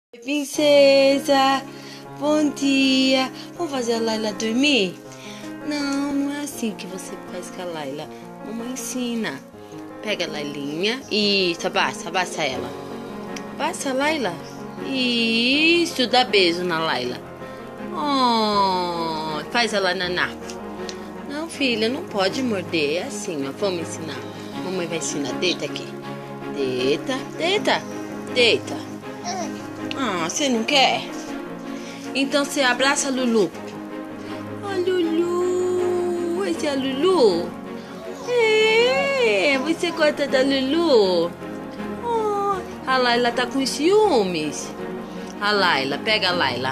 Princesa, bom dia. Vamos fazer a Laila dormir? Não, não é assim que você faz com a Laila. Mamãe ensina. Pega a Lailinha. Isso, abaixa ela. Abaixa a Laila. Isso, dá beijo na Laila. Oh, faz ela naná. Não, filha, não pode morder. É assim, ó. Vamos ensinar. Mamãe vai ensinar. Deita aqui. Deita. Ah, você não quer? Então você abraça a Lulu. Oh, Lulu. Esse é a Lulu? É, você gosta da Lulu? Oh, a Laila tá com ciúmes. A Laila, pega a Laila.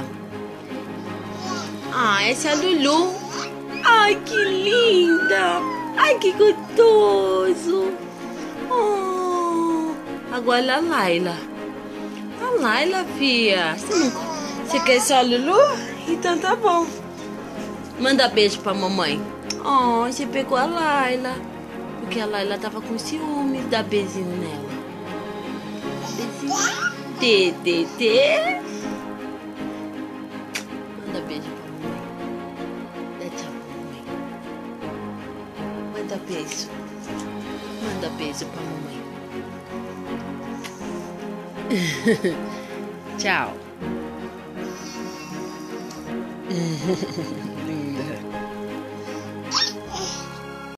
Ah, essa é a Lulu. Ai, que linda. Ai, que gostoso. Oh, agora a Laila. A Laila, fia. Você quer só a Lulu? Então tá bom. Manda beijo pra mamãe. Oh, você pegou a Laila. Porque a Laila tava com ciúme. Dá beijinho nela. Beijinho. Tê. Manda beijo pra mamãe. Dá tchau pra mamãe. Manda beijo. Manda beijo pra mamãe. Tchau.